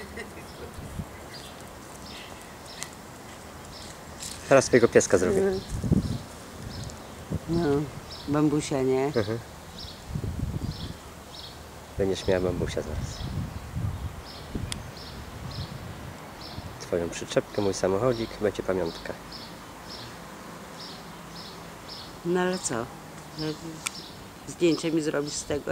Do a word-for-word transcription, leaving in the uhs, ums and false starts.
Teraz twojego pieska zrobię. No, bambusia, nie? Mhm. Będziesz miała bambusia zaraz. Twoją przyczepkę, mój samochodzik, będzie pamiątka. No ale co? Zdjęcie mi zrobisz z tego?